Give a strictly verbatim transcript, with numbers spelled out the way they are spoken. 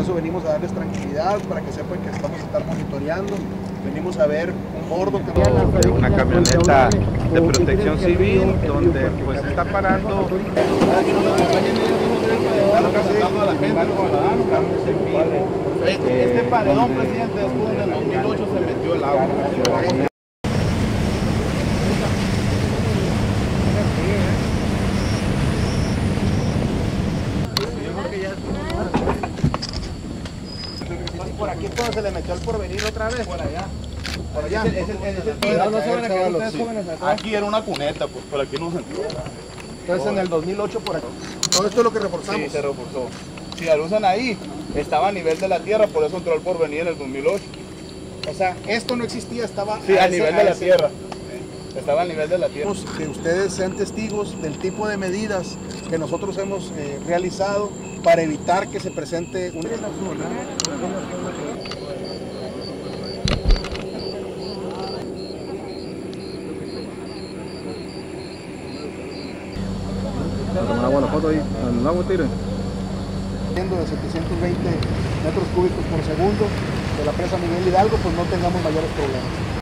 eso venimos a darles tranquilidad, para que sepan que estamos a estar monitoreando. Venimos a ver un bordo que de una camioneta de protección civil donde pues está parando. Este paredón, presidente, después en el dos mil ocho se metió el agua. por aquí cuando se le metió el Porvenir otra vez. Por allá. Por allá. Es el, es el, Cuidado, no se van a caer ustedes jóvenes acá. Aquí era una cuneta, pues por aquí no se entró. Entonces en el dos mil ocho por aquí. Todo esto es lo que reforzamos. Sí, se reforzó. Si la usan ahí, estaba a nivel de la tierra, por eso entró el Porvenir en el dos mil ocho. O sea, esto no existía, estaba sí, a, a ese, nivel de la ese. tierra. Estaba a nivel de la tierra. Que ustedes sean testigos del tipo de medidas que nosotros hemos eh, realizado para evitar que se presente una... Toma agua la foto ahí, al agua tire. de setecientos veinte metros cúbicos por segundo de la presa Miguel Hidalgo, pues no tengamos mayores problemas.